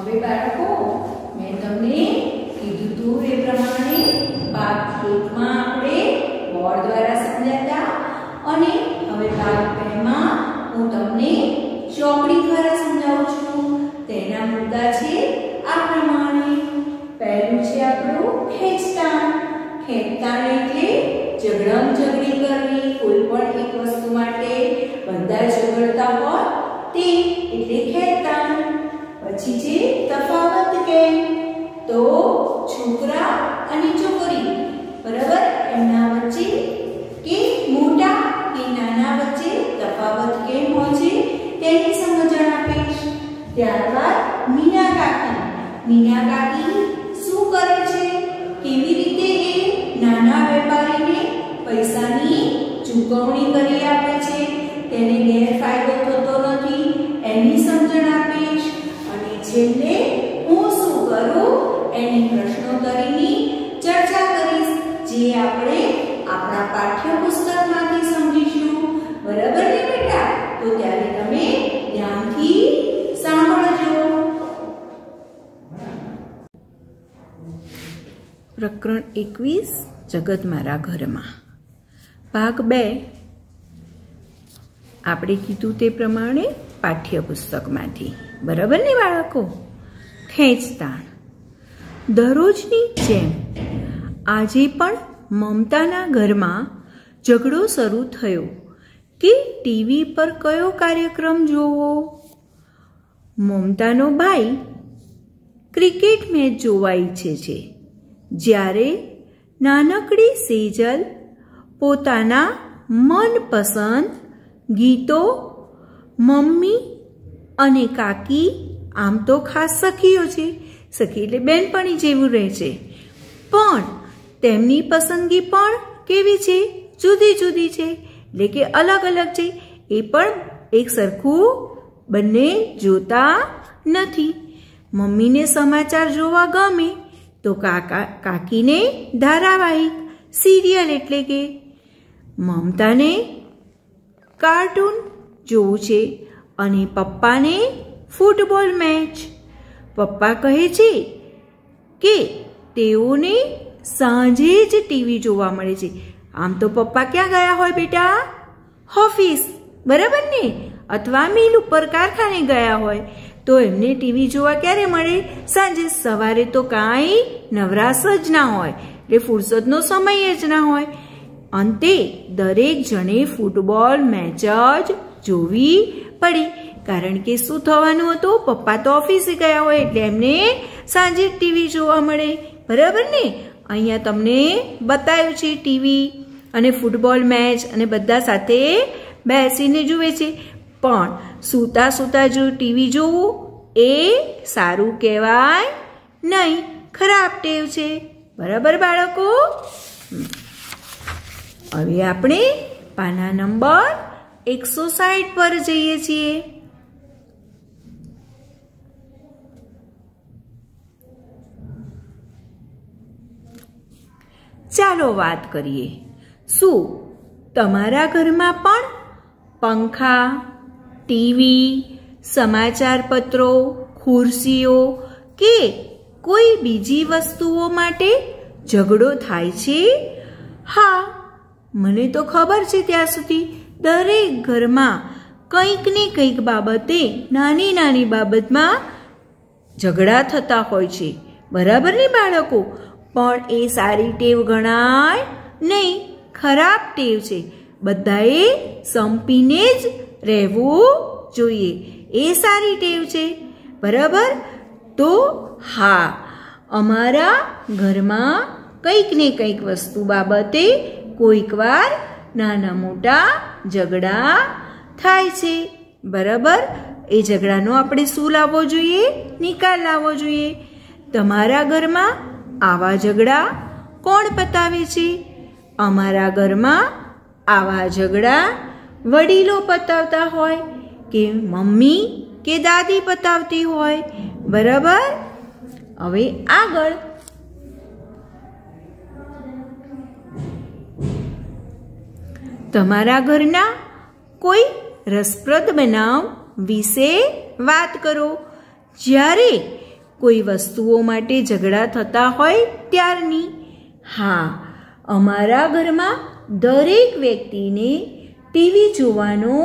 હવે બાળકો મેં તમને કીધું હતું એ પ્રમાણે ભાગ 1 માં આપણે બોર્ડ દ્વારા સમજાતા અને હવે ભાગ 2 માં હું તમને ચોકડી દ્વારા સમજાવું છું। તેના મુદ્દા છે આ પ્રમાણે। પહેલું છે આપણું ખેંચતાણ। ખેંચતાણ એટલે ઝઘડી કરવી, કોઈ પણ એક વસ્તુ માટે બધા ઝઘડતા હોય તે એટલે ખેંચતાણ। પછી છે તફાવત કેમ, તો છોકરા અને છોકરી બરાબર એમના વચ્ચે કે મોટા કે નાના વચ્ચે તફાવત કેમ હોય છે તેની સમજણ આપીશ। ત્યારબાદ મીના કાકી શું કરે છે, કેવી રીતે એ નાના વેપારીને પૈસાની ચૂકવણી કરી આપે છે, તેને ગેરફાયદો થતો નથી એની સમજણ આપીશ। અને છેલ્લે હું શું કરું એની પ્રશ્નોત્તરીની ચર્ચા કરીશ, જે આપણે આપણા પાઠ્યપુસ્તકમાંથી સમજીશું। બરાબર ને બેટા? તો ત્યારે તમે ધ્યાનથી સાંભળજો। પ્રકરણ 21 જગત મારા ઘરમાં ભાગ 2 આપણે કીધું તે પ્રમાણે પાઠ્યપુસ્તકમાંથી। બરાબર ને બાળકો? ખેંચતાણ। દરરોજની જેમ આજે પણ મમતાના ઘરમાં ઝઘડો શરૂ થયો કે ટીવી પર કયો કાર્યક્રમ જોવો। મમતાનો ભાઈ ક્રિકેટ મેચ જોવા ઈચ્છે છે, જ્યારે નાનકડી સેજલ પોતાના મનપસંદ ગીતો મમ્મી અને કાકી આમ તો ખાસ સખીઓ છે, સખી એટલે બેનપણી જેવું રહે છે, પણ તેમની પસંદગી પણ કેવી છે? જુદી જુદી છે, એટલે કે અલગ અલગ છે। એ પણ એક સરખું બંને જોતા નથી। મમ્મીને સમાચાર જોવા ગમે તો કાકીને ધારાવાહિક સિરિયલ એટલે કે, મમતાને કાર્ટૂન જોવું છે અને પપ્પાને ફૂટબોલ મેચ। પપ્પા કહે છે કે તેઓને સાંજે જ ટીવી જોવા મળે છે। આમ તો પપ્પા ક્યાં ગયા હોય બેટા? ઓફિસ, બરાબર ને? અથવા મિલ ઉપર કારખાને ગયા હોય, તો એમને ટીવી જોવા ક્યારે મળે? સાંજે। સવારે તો કાંઈ નવરાશ જ ના હોય, એટલે ફુરસદનો સમય જ ના હોય। અંતે દરેક જણે ફૂટબોલ મેચ જ જોવી પડી, કારણ કે શું થવાનું હતું? પપ્પા તો ઓફિસે ગયા હોય એટલે એમને સાંજે ટીવી જોવા મળે। બરાબર ને? અહીંયા તમને બતાવ્યું છે ટીવી અને ફૂટબોલ મેચ અને બધા સાથે બેસીને જુએ છે, પણ સૂતા સૂતા જો ટીવી જોવું એ સારું કહેવાય નહીં, ખરાબ ટેવ છે। બરાબર બાળકો? હવે આપણે પાના નંબર 160 પર જઈએ છીએ। ચાલો વાત કરીએ, શું તમારા ઘરમાં પણ પંખા, ટીવી, સમાચાર પત્રો, ખુરશીઓ કે કોઈ બીજી વસ્તુઓ માટે ઝઘડો થાય છે? હા, મને તો ખબર છે ત્યાં સુધી દરેક ઘરમાં કંઈક ને કંઈક બાબતે, નાની નાની બાબતમાં ઝઘડા થતા હોય છે। બરાબર ને બાળકો? પણ એ સારી ટેવ ગણાય નહીં, ખરાબ ટેવ છે। બધાએ સંપીને જ રહેવું જોઈએ, એ સારી ટેવ છે। બરાબર? તો હા, અમારા ઘરમાં કંઈક ને કંઈક વસ્તુ બાબતે કોઈક વાર નાના મોટા ઝઘડા થાય છે। બરાબર? એ ઝઘડાનો આપણે શું લાવવો જોઈએ? નિકાલ લાવવો જોઈએ। તમારા ઘરમાં આવા ઝઘડા કોણ પતાવે છે? અમારા ઘરમાં આવા ઝઘડા વડીલો પતાવતા હોય કે મમ્મી કે દાદી પતાવતી હોય। બરાબર? હવે આગળ તમારા ઘરના કોઈ રસપ્રદ બનાવ વિશે વાત કરો, જ્યારે કોઈ વસ્તુઓ માટે ઝઘડા થતા હોય ત્યારની? હા, અમારા ઘરમાં દરેક વ્યક્તિને ટીવી જોવાનો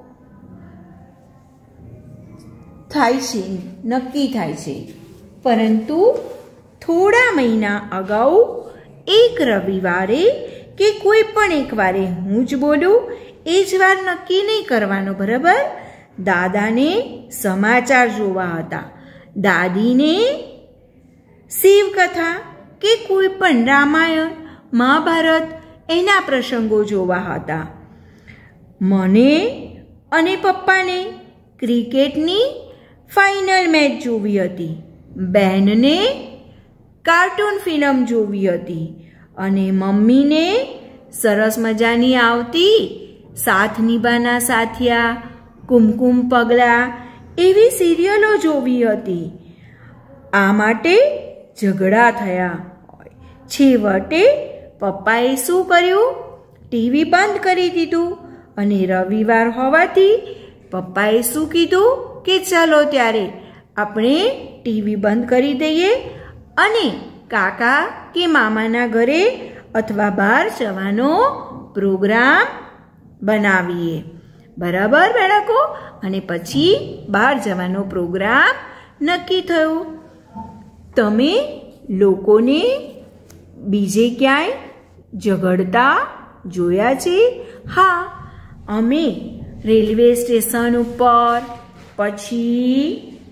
થાય છે, નક્કી થાય છે. પરંતુ થોડા મહિના અગાઉ એક રવિવારે કે કોઈ પણ એક વારે હું જ બોલું એ જ વાર નક્કી નહીં કરવાનો, બરાબર? દાદાને સમાચાર જોવા હતા, દાદીને શિવકથા કે કોઈ પણ રામાયણ મહાભારત એના પ્રસંગો જોવા હતા. મને અને પપ્પાને ક્રિકેટની ફાઇનલ મેચ જોવી હતી, બેનને કાર્ટૂન ફિલ્મ જોવી હતી અને મમ્મીને સરસ મજાની આવતી સાથ નિભાના સાથિયા, કુમકુમ પગલા એવી સિરિયલો જોવી હતી. આ માટે ઝઘડા થયા. છેવટે પપ્પાએ શું કર્યું? ટીવી બંધ કરી દીધું અને રવિવાર હોવાથી પપ્પાએ શું કીધું કે ચાલો ત્યારે આપણે ટીવી બંધ કરી દઈએ અને કાકા કે મામાના ઘરે અથવા બહાર જવાનો પ્રોગ્રામ બનાવીએ. બરાબર બાળકો? અને પછી બહાર જવાનો પ્રોગ્રામ નક્કી થયો. તમે લોકોને બીજે ક્યાંય ઝઘડતા જોયા છે? હા, અમે રેલવે સ્ટેશન ઉપર, પછી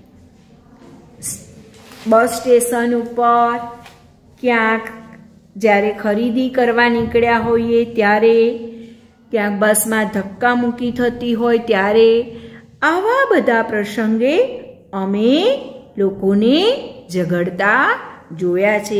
બસ સ્ટેશન ઉપર, ક્યાંક જ્યારે ખરીદી કરવા નીકળ્યા હોઈએ ત્યારે, ક્યાંક બસમાં ધક્કા મૂકી થતી હોય ત્યારે, આવા બધા પ્રસંગે અમે લોકોને ઝઘડતા જોયા છે.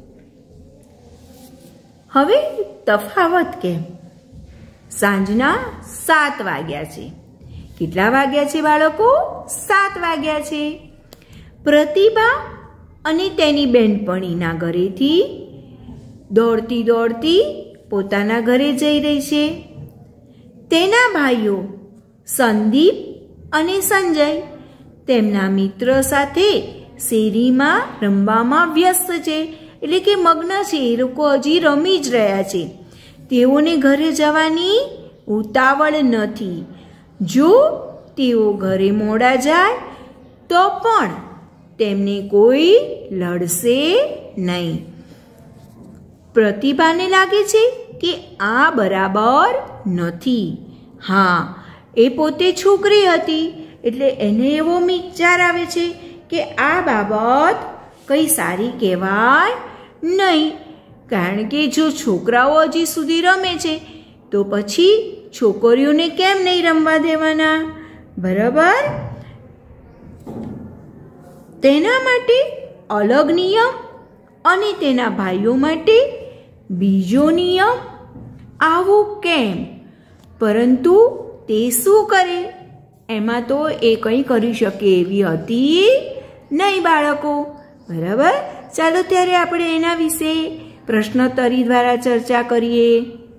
હવે તફાવત કેમ? સાંજના 7 વાગ્યા છે. કેટલા વાગ્યા છે બાળકો? 7 વાગ્યા છે. પ્રતિભા અને તેની બહેનપણીના ઘરેથી દોડતી દોડતી પોતાના ઘરે જઈ રહી છે. તેના ભાઈઓ સંદીપ અને સંજય તેમના મિત્ર સાથે શેરીમાં રમવામાં વ્યસ્ત છે, એટલે કે મગ્ન છે. એ લોકો હજી રમી જ રહ્યા છે. તેઓને ઘરે જવાની ઉતાવળ નથી. જો તેઓ ઘરે મોડા જાય તો પણ તેમને કોઈ લડશે નહીં. પ્રતિભાને લાગે છે કે આ બરાબર નથી. હા, એ પોતે છોકરી હતી એટલે એને એવો વિચાર આવે છે કે આ બાબત કઈ સારી કહેવાય નહીં, કારણ કે જો છોકરાઓ હજી સુધી રમે છે તો પછી છોકરીઓને કેમ નહીં રમવા દેવાના? બરાબર? તેના માટે અલગ નિયમ અને તેના ભાઈઓ માટે બીજો નિયમ. આવું કેમ? પરંતુ તે શું કરે? એમાં તો એ કંઈ કરી શકે એવી હતી નહીં બાળકો. બરાબર? ચાલો ત્યારે આપણે એના વિશે પ્રશ્નોત્તરી દ્વારા ચર્ચા કરીએ.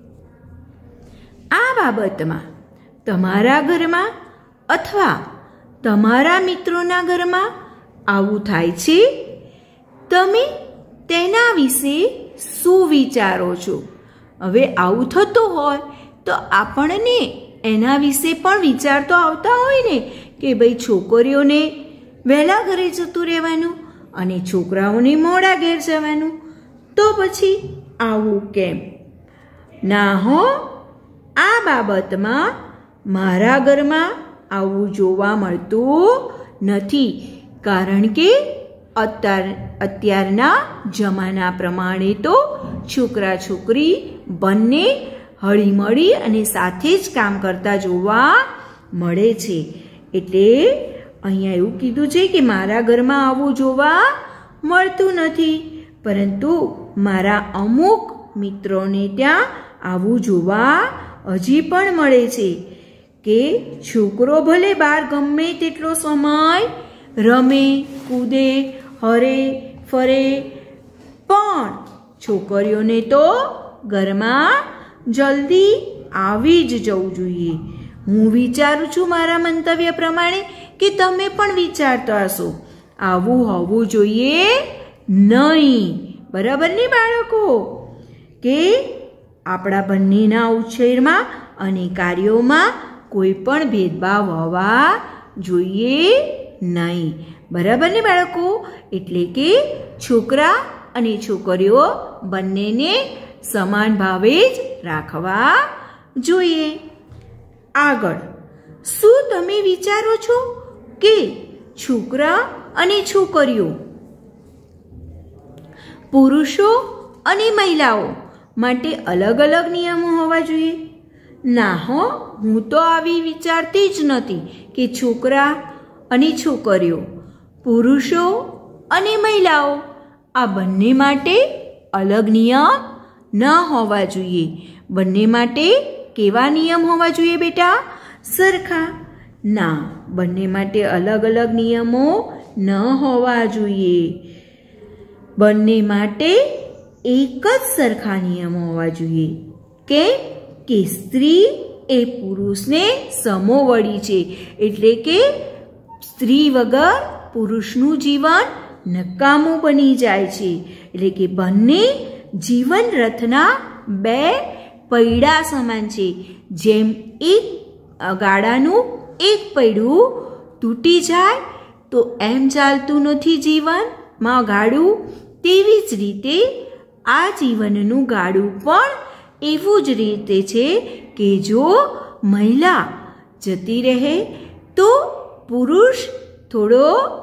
આ બાબતમાં તમારા ઘરમાં અથવા તમારા મિત્રોના ઘરમાં આવું થાય છે? તમે તેના વિશે શું વિચારો છો? હવે આવું થતું હોય તો આપણને એના વિશે પણ વિચાર તો આવતા હોય ને કે ભાઈ છોકરીઓને વહેલા ઘરે જતું રહેવાનું અને છોકરાઓને મોડા ઘેર જવાનું. તો પછી આવું કેમ? ના હો, આ બાબતમાં મારા ઘરમાં આવું જોવા મળતું નથી, કારણ કે અત્યારના જમાના પ્રમાણે તો છોકરા છોકરી બંને હળીમળી અને સાથે જ કામ કરતા જોવા મળે છે. એટલે અહીંયા એવું કીધું છે કે મારા ઘરમાં આવું જોવા મળતું નથી, પરંતુ મારા અમુક મિત્રોને ત્યાં આવું જોવા હજી પણ મળે છે કે છોકરો ભલે બહાર ગમે તેટલો સમય રમે, કૂદે, હરે ફરે, પણ છોકરીઓને તો ઘરમાં જલ્દી આવી જ જવું જોઈએ. હું વિચારું છું મારા મંતવ્ય પ્રમાણે કે તમે પણ વિચારતા હશો. આવું હોવું જોઈએ નહીં. બરાબર ને બાળકો? કે આપણા બંનેના ઉછેરમાં અને કાર્યોમાં કોઈ પણ ભેદભાવ હોવા જોઈએ નહીં. બરાબર ને બાળકો? એટલે કે છોકરા અને છોકરીઓ બંનેને સમાન ભાવે જ રાખવા જોઈએ. આગળ શું તમે વિચારો છો કે છોકરા અને છોકરીઓ, પુરુષો અને મહિલાઓ માટે અલગ અલગ નિયમો હોવા જોઈએ? ના હો, હું તો આવી વિચારતી જ નથી કે છોકરા અને છોકરીઓ, પુરુષો અને મહિલાઓ આ બંને માટે અલગ નિયમ ન હોવા જોઈએ. બંને માટે કેવા નિયમ હોવા જોઈએ બેટા? સરખા. ના, બંને માટે અલગ અલગ નિયમો ન હોવા જોઈએ. બંને માટે એક જ સરખા નિયમો હોવા જોઈએ. કે સ્ત્રી એ પુરુષને સમોવડી છે, એટલે કે સ્ત્રી વગર પુરુષનું જીવન નકામું બની જાય છે. એટલે કે બંને જીવન રથના બે પૈડા સમાન છે. જેમ એક ગાડાનું એક પૈડું તૂટી જાય તો એમ ચાલતું નથી જીવનમાં ગાડું, તેવી જ રીતે આ જીવનનું ગાડું પણ એવું જ રીતે છે કે જો મહિલા જતી રહે તો પુરુષ થોડો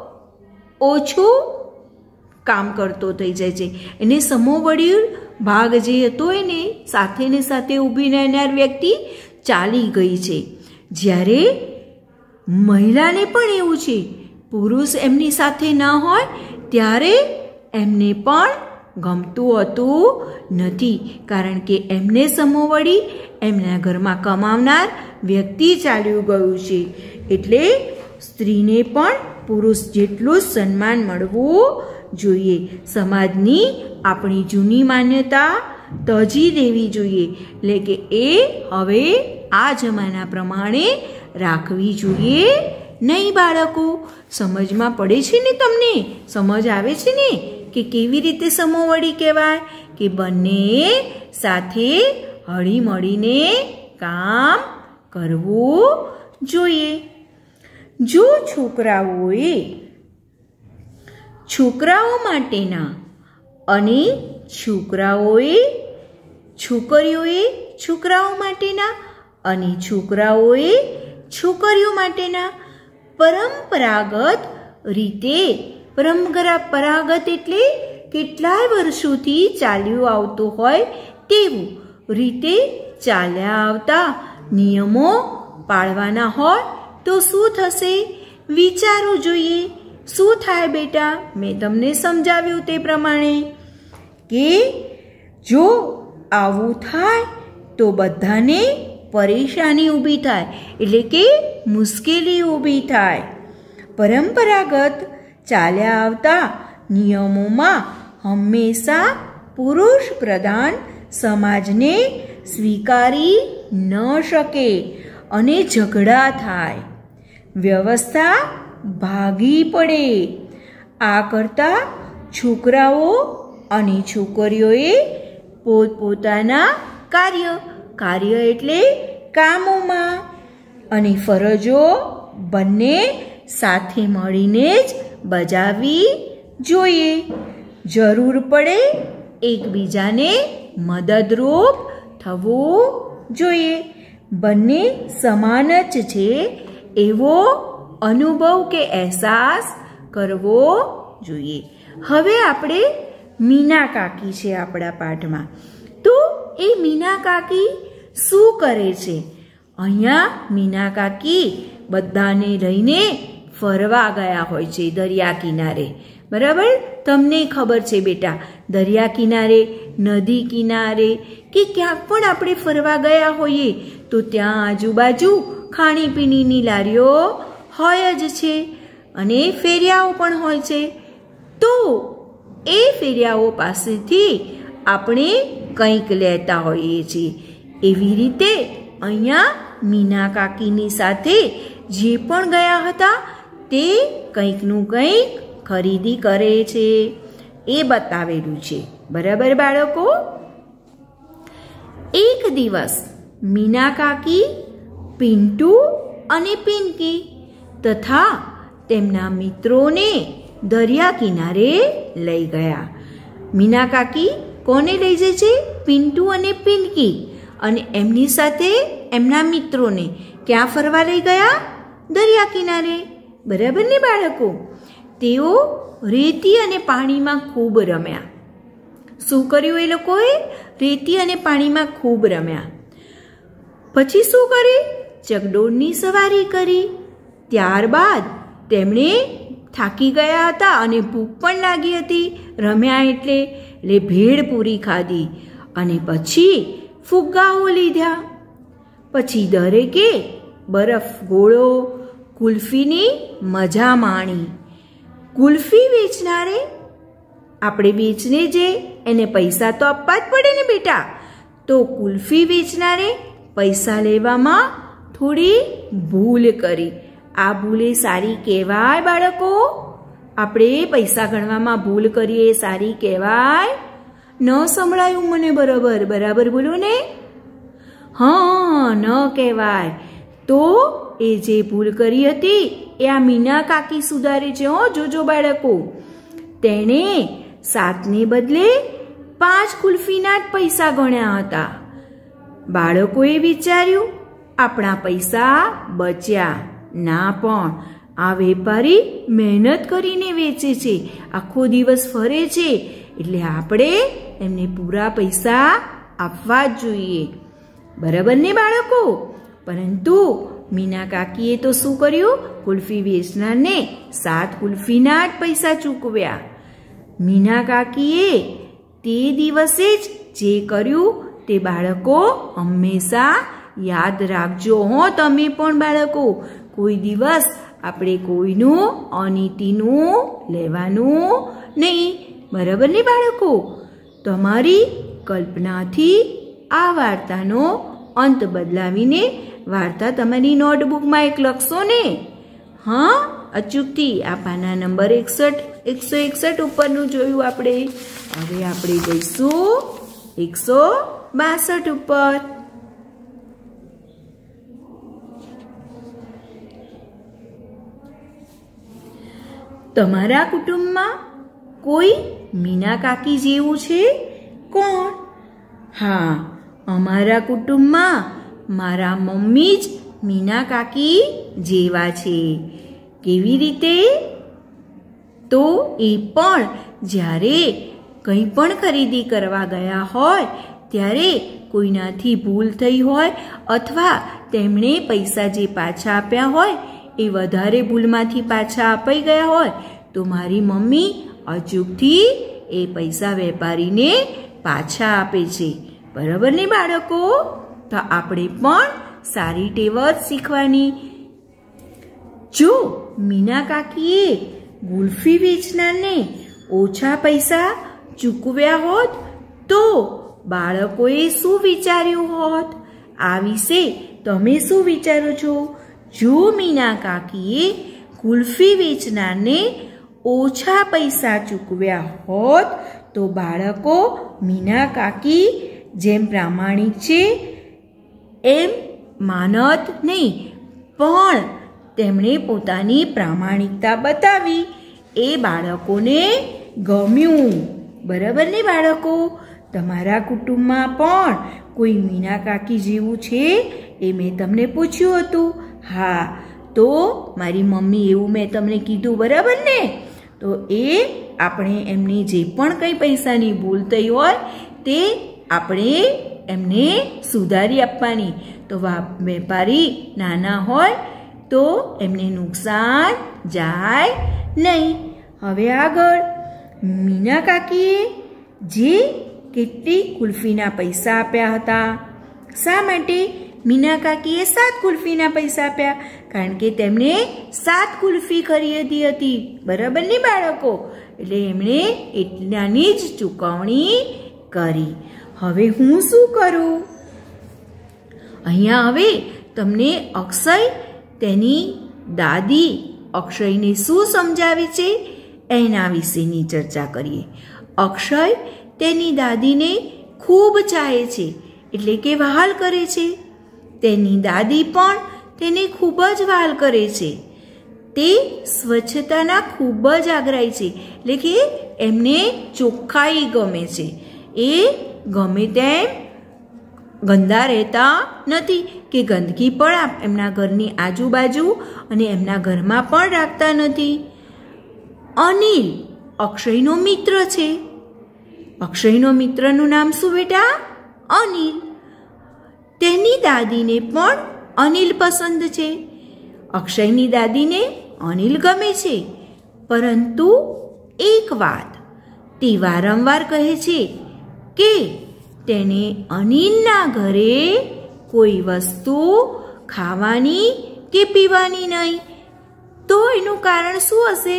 ઓછું કામ કરતો થઈ જાય છે. એને સમોવડી ભાગ જે હતો એને સાથે ને સાથે ઊભી રહેનાર વ્યક્તિ ચાલી ગઈ છે. જ્યારે મહિલાને પણ એવું છે, પુરુષ એમની સાથે ન હોય ત્યારે એમને પણ ગમતું હોતું નથી, કારણ કે એમને સમોવડી એમના ઘરમાં કમાવનાર વ્યક્તિ ચાલ્યું ગયું છે. એટલે સ્ત્રીને પણ પુરુષ જેટલું જ સન્માન મળવું જોઈએ. સમાજની આપણી જૂની માન્યતા તજી દેવી જોઈએ. એટલે કે એ હવે આ જમાના પ્રમાણે રાખવી જોઈએ નહીં. બાળકો, સમજમાં પડે છે ને? તમને સમજ આવે છે ને કે કેવી રીતે સમોવડી કહેવાય? કે બંને સાથે હળી મળીને કામ કરવું જોઈએ. જો છોકરાઓ માટેના અને છોકરીઓએ છોકરાઓ માટેના અને છોકરાઓએ છોકરીઓ માટેના પરંપરાગત રીતે, પરંપરાગત એટલે કેટલાય વર્ષોથી ચાલ્યું આવતું હોય તેવું રીતે ચાલ્યા આવતા નિયમો પાળવાના હોય તો શું થશે? વિચારવું જોઈએ. શું થાય બેટા? મેં તમને સમજાવ્યું તે પ્રમાણે કે જો આવું થાય તો બધાને પરેશાની ઊભી થાય, એટલે કે મુશ્કેલી ઊભી થાય. પરંપરાગત ચાલ્યા આવતા નિયમોમાં હંમેશા પુરુષ પ્રધાન સમાજને સ્વીકારી ન શકે અને ઝઘડા થાય, વ્યવસ્થા ભાગી પડે. આ કરતા છોકરાઓ અને છોકરીઓએ પોતપોતાના કાર્ય એટલે કામોમાં અને ફરજો બંને સાથે મળીને જ બજાવવી જોઈએ. જરૂર પડે એકબીજાને મદદરૂપ થવું જોઈએ. બંને સમાન જ છે એવો અનુભવ કે અહેસાસ કરવો જોઈએ. હવે આપણે મીના કાકી છે આપણા પાઠમાં. તો એ મીના કાકી શું કરે છે? અહીંયા મીના કાકી બધાને લઈને ફરવા ગયા હોય છે દરિયા કિનારે. બરાબર? તમને ખબર છે બેટા, દરિયા કિનારે, નદી કિનારે કે ક્યાંક પણ આપણે ફરવા ગયા હોઈએ તો ત્યાં આજુબાજુ ખાણીપીણીની લારીઓ હોય જ છે અને ફેરિયાઓ પણ હોય છે. તો એ ફેરિયાઓ પાસેથી આપણે કંઈક લેતા હોઈએ છીએ. એવી રીતે અહીંયા મીના કાકીની સાથે જે પણ ગયા હતા તે કંઈકનું કંઈક ખરીદી કરે છે એ બતાવેલું છે. બરાબર બાળકો? એક દિવસ મીના કાકી પિન્ટુ અને પિંકી તથા તેમના મિત્રોને દરિયા કિનારે લઈ ગયા. મીના કાકી કોને લઈ જાય છે? પિન્ટુ અને પિંકી અને એમની સાથે એમના મિત્રોને ક્યાં ફરવા લઈ ગયા? દરિયા કિનારે. બરાબર ને બાળકો? તેઓ રેતી અને પાણીમાં ખૂબ રમ્યા. શું કર્યું એ લોકોએ? રેતી અને પાણીમાં ખૂબ રમ્યા. પછી શું કરે? ચકડોળની સવારી કરી. ત્યારબાદ તેમણે થાકી ગયા હતા અને ભૂખ પણ લાગી હતી. રમ્યા એટલે ભેળ પૂરી ખાધી અને પછી ફુગ્ગાઓ લીધા. પછી દરેકે બરફ ગોળો કુલ્ફીની મજા માણી. કુલ્ફી વેચનારે આપણે વેચને જે એને પૈસા તો આપવા જ પડે ને બેટા. તો કુલ્ફી વેચનારે પૈસા લેવામાં થોડી ભૂલ કરી. આ ભૂલે સારી કહેવાય બાળકો? આપણે પૈસા ગણવામાં ભૂલ કરીએ સારી કહેવાય? ન સંભળાયું મને બરાબર? બરાબર બોલો ને? હા, ન કહેવાય. તો એ જે ભૂલ કરી હતી એ આ મીના કાકી સુધારે છે. જોજો બાળકો. તેણે 7ને બદલે 5 કુલ્ફીના જ પૈસા ગણ્યા હતા. બાળકોએ વિચાર્યું આપણા પૈસા બચ્યા. ના, પણ આ વેપારી મહેનત કરીને વેચે છે, આખો દિવસ ફરે છે, એટલે આપણે એમને પૂરા પૈસા આપવા જ જોઈએ. બરાબર ને બાળકો? પરંતુ મીના કાકીએ તો શું કર્યું? કુલ્ફી વેચનારને 7 કુલ્ફીના જ પૈસા ચૂકવ્યા. મીના કાકીએ તે દિવસે જ જે કર્યું તે બાળકો હંમેશા યાદ રાખજો. તમે પણ બાળકો, કોઈ દિવસ આપણે કોઈનું અનીતિનું લેવાનું નહીં. બરાબર ને બાળકો? તમારી કલ્પનાથી આ વાર્તાનો અંત બદલાવીને વાર્તા તમારી નોટબુકમાં એક લખશો ને? હા, અચૂકથી. આ પાના નંબર 161 ઉપરનું જોયું આપણે. હવે આપણે જઈશું 162 ઉપર. તમારા કુટુંબમાં કોઈ મીના કાકી જેવું છે? કોણ? હા, અમારા કુટુંબમાં મારા મમ્મી જ મીના કાકી જેવા છે. કેવી રીતે? તો એ પણ જ્યારે કંઈ પણ ખરીદી કરવા ગયા હોય ત્યારે કોઈનાથી ભૂલ થઈ હોય અથવા તેમણે પૈસા જે પાછા આપ્યા હોય એ વધારે ભૂલમાંથી પાછા અપાઈ ગયા હોય તો મારી મમ્મી અચૂકથી એ પૈસા વેપારીને પાછા આપે છે. બરાબર ને બાળકો? તો આપણે પણ સારી ટેવ જ શીખવાની. જો મીના કાકીએ ગુલ્ફી વેચનારને ઓછા પૈસા ચૂકવ્યા હોત તો બાળકોએ શું વિચાર્યું હોત? આ વિશે તમે શું વિચારો છો? જો મીના કાકીએ ગુલ્ફી વેચનારને ઓછા પૈસા ચૂકવ્યા હોત તો બાળકો મીના કાકી જેમ પ્રામાણિક છે એમ માનત નહીં, પણ તેમણે પોતાની પ્રામાણિકતા બતાવી. એ બાળકોને ગમ્યું. બરાબર ને બાળકો? તમારા કુટુંબમાં પણ કોઈ મીના કાકી જેવું છે એ મેં તમને પૂછ્યું હતું. હા, તો મારી મમ્મી એવું મેં તમને કીધું. બરાબર ને? તો એ આપણે એમને જે પણ કંઈ પૈસાની ભૂલ થઈ હોય તે આપણે એમને સુધારી આપવાની. તો વેપારી નાના હોય તો એમને નુકસાન જાય નહીં. હવે આગળ મીના કાકીએ જે કેટલી કુલ્ફીના પૈસા આપ્યા હતા? શા માટે મીના કાકીએ 7 કુલ્ફીના પૈસા આપ્યા? કારણ કે તેમણે 7 કુલ્ફી ખરીદી હતી. બરાબર ને બાળકો? એટલે એમણે એટલાની જ ચૂકવણી કરી. હવે હું શું કરું? અહીંયા હવે તમને અક્ષય તેની દાદી અક્ષયને શું સમજાવે છે એના વિશેની ચર્ચા કરીએ. અક્ષય તેની દાદીને ખૂબ ચાહે છે, એટલે કે વહાલ કરે છે. તેની દાદી પણ તેને ખૂબ જ વહાલ કરે છે. તે સ્વચ્છતાના ખૂબ જ આગ્રહી છે, એટલે કે એમને ચોખ્ખાઈ ગમે છે. એ ગમે તેમ ગંદા રહેતા નથી કે ગંદકી પણ એમના ઘરની આજુબાજુ અને એમના ઘરમાં પણ રાખતા નથી. અનિલ અક્ષયનો મિત્ર છે. અક્ષયનો મિત્રનું નામ શું બેટા? અનિલ. તેની દાદીને પણ અનિલ પસંદ છે. અક્ષયની દાદીને અનિલ ગમે છે, પરંતુ એક વાત તે વારંવાર કહે છે કે તેને અનિલના ઘરે કોઈ વસ્તુ ખાવાની કે પીવાની નહીં. તો એનું કારણ શું હશે?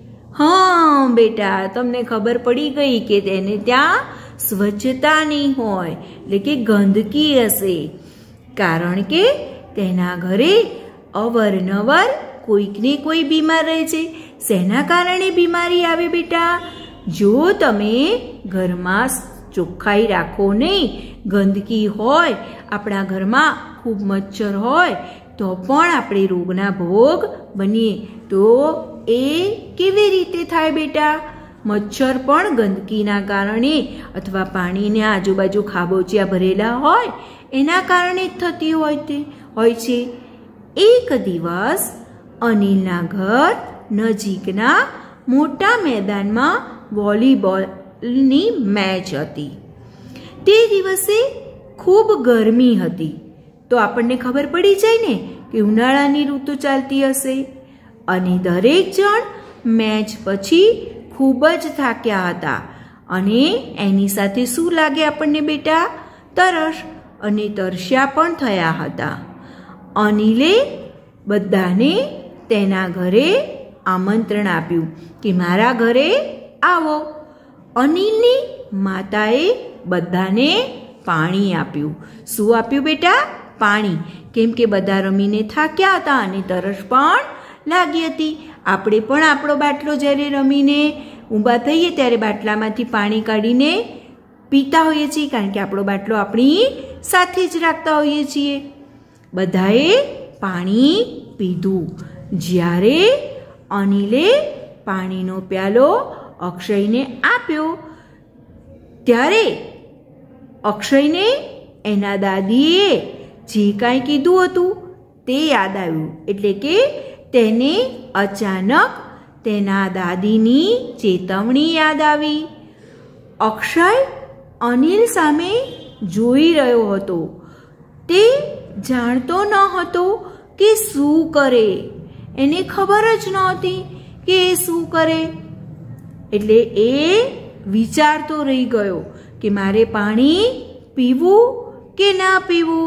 હા બેટા, તમને ખબર પડી ગઈ કે તેને ત્યાં સ્વચ્છતા નહીં હોય, એટલે કે ગંદકી હશે. કારણ કે તેના ઘરે અવારનવાર કોઈકને કોઈ બીમાર રહે છે. શેના કારણે બીમારી આવે બેટા? જો તમે ઘરમાં ચોખ્ખાઈ રાખો નહીં, ગંદકી હોય, આપણા ઘરમાં ખૂબ મચ્છર હોય, તો પણ આપણે રોગના ભોગ બનીએ. તો એ કેવી રીતે થાય બેટા? મચ્છર પણ ગંદકીના કારણે અથવા પાણીને આજુબાજુ ખાબોચિયા ભરેલા હોય એના કારણે જ થતી હોય છે. એક દિવસ અનિલના ઘર નજીકના મોટા મેદાનમાં વોલીબોલની મેચ હતી. તે દિવસે ખૂબ ગરમી હતી. તો આપણને ખબર પડી જાય ને કે ઉનાળાની ઋતુ ચાલતી હશે. અને દરેક જણ મેચ પછી ખૂબ જ થાક્યા હતા. અને એની સાથે શું લાગે આપણને બેટા? તરસ. અને તરસ્યા પણ થયા હતા. અનિલે બધાને તેના ઘરે આમંત્રણ આપ્યું કે મારા ઘરે આવો. અનિલની માતાએ બધાને પાણી આપ્યું. શું આપ્યું બેટા? પાણી. કેમ કે બધા રમીને થાક્યા હતા અને તરસ પણ લાગી હતી. આપણે પણ આપણો બાટલો જ્યારે રમીને ઊભા થઈએ ત્યારે બાટલામાંથી પાણી કાઢીને પીતા હોઈએ છીએ, કારણ કે આપણો બાટલો આપણી સાથે જ રાખતા હોઈએ છીએ. બધાએ પાણી પીધું. જ્યારે અનિલે પાણીનો પ્યાલો અક્ષયને આપ્યો ત્યારે અક્ષયને એના દાદીએ જે કાંઈ કીધું હતું તે યાદ આવ્યું. એટલે કે તેને અચાનક તેના દાદીની ચેતવણી યાદ આવી. અક્ષય અનિલ સામે જોઈ રહ્યો હતો. તે જાણતો ન હતો કે શું કરે. એને ખબર જ નહોતી કે એ શું કરે. એટલે એ વિચારતો રહી ગયો કે મારે પાણી પીવું કે ના પીવું.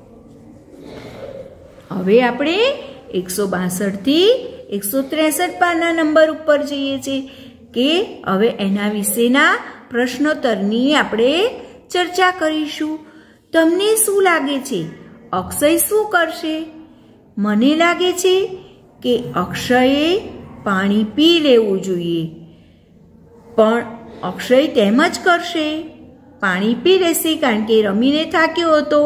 હવે આપણે 162 થી 163 પાના નંબર ઉપર જઈએ છીએ કે હવે એના વિશેના પ્રશ્નોત્તરની આપણે ચર્ચા કરીશું. તમને શું લાગે છે? અક્ષય શું કરશે? મને લાગે છે કે અક્ષયે પાણી પી લેવું જોઈએ. પણ અક્ષય તેમ જ કરશે. પાણી પી લેશે કારણ કે રમીને થાક્યો હતો.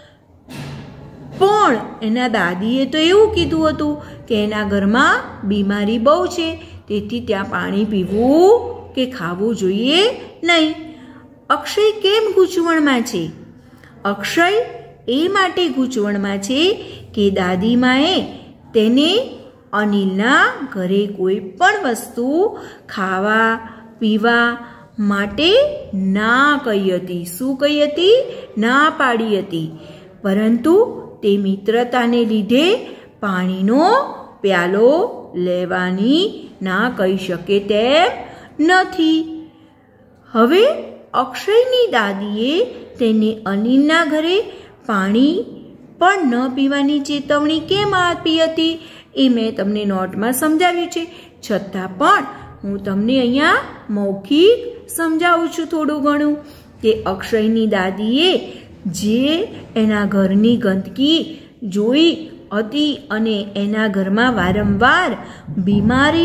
પણ એના દાદીએ તો એવું કીધું હતું કે એના ઘરમાં બીમારી બહુ છે, તેથી ત્યાં પાણી પીવું કે ખાવું જોઈએ નહીં. અક્ષય કેમ ગૂંચવણમાં છે? અક્ષય એ માટે ગૂંચવણમાં છે કે દાદીમાએ તેને અનિલના ઘરે કોઈ પણ વસ્તુ ખાવા પીવા માટે ના કહી હતી. શું કહી હતી? ના પાડી હતી. પરંતુ તે મિત્રતાને લીધે પાણીનો પ્યાલો લેવાની ના કહી શકે તેમ નથી. હવે અક્ષયની દાદીએ તેને અનિલના ઘરે પાણી પણ ન પીવાની ચેતવણી કેમ આપી હતી એ મેં તમને નોટમાં સમજાવ્યું છે. છતાં પણ હું તમને અહીંયા મૌખિક સમજાવું છું થોડું ઘણું કે અક્ષયની દાદીએ જે એના ઘરની ગંદકી જોઈ હતી અને એના ઘરમાં વારંવાર બીમારી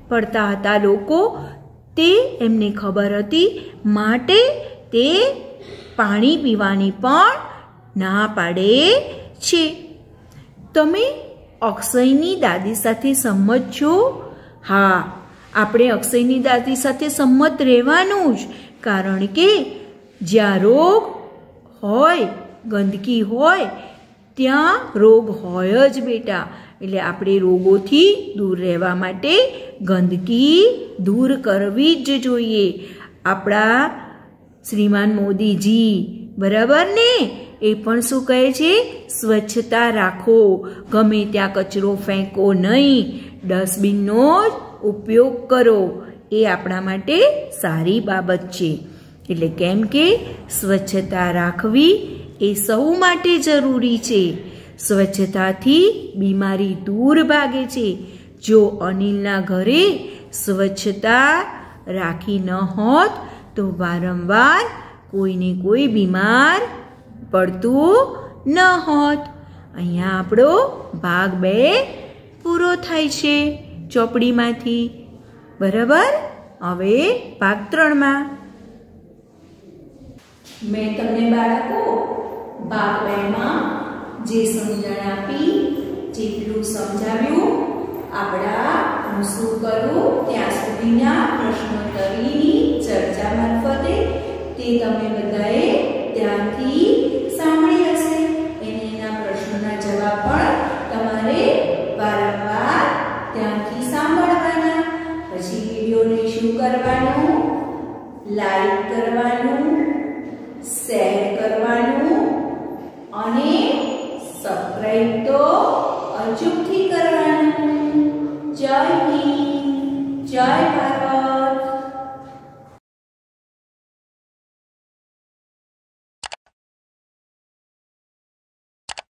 પડતા હતા લોકો, તે એમને ખબર હતી, માટે તે પાણી પીવાની પણ ના પાડે છે. તમે અક્ષયની દાદી સાથે સંમત છો? હા, આપણે અક્ષયની દાદી સાથે સંમત રહેવાનું જ, કારણ કે જ્યાં રોગ હોય, ગંદકી હોય, ત્યાં રોગ હોય જ બેટા. એટલે આપણે રોગોથી દૂર રહેવા માટે ગંદકી દૂર કરવી જ જોઈએ. આપણા શ્રીમાન મોદીજી, બરાબર ને, એ પણ શું કહે છે? સ્વચ્છતા રાખો, ગમે ત્યાં કચરો ફેંકો નહીં, ડસ્ટબિનનો જ ઉપયોગ કરો. એ આપણા માટે સારી બાબત છે. એટલે કેમ કે સ્વચ્છતા રાખવી એ સૌ માટે જરૂરી છે. સ્વચ્છતાથી બીમારી દૂર ભાગે છે. જો અનિલના ઘરે સ્વચ્છતા રાખી ન હોત તો વારંવાર કોઈને કોઈ બીમાર પડતું ન હોત. અહીંયા આપણો ભાગ 2 પૂરો થાય છે ચોપડીમાંથી. બરાબર? હવે ભાગ 3માં મેં તમને બાળકો ભાગ 2માં જે સમજણ આપી, જેટલું સમજાવ્યું, આપણા હું શું કરું ત્યાં સુધીના પ્રશ્નોત્તરીની ચર્ચા મારફતે તે તમે બધાએ ધ્યાનથી સાંભળી હશે. એના પ્રશ્નોના જવાબ પણ તમારે વારંવાર ધ્યાનથી સાંભળવાના. પછી વિડીયોને શું કરવાનું? લાઈક કરવાનું, શેર કરવાનું અને સબસ્ક્રાઇબ તો અચૂકથી કરવાનું. જય હિન્દ, જય ભારત.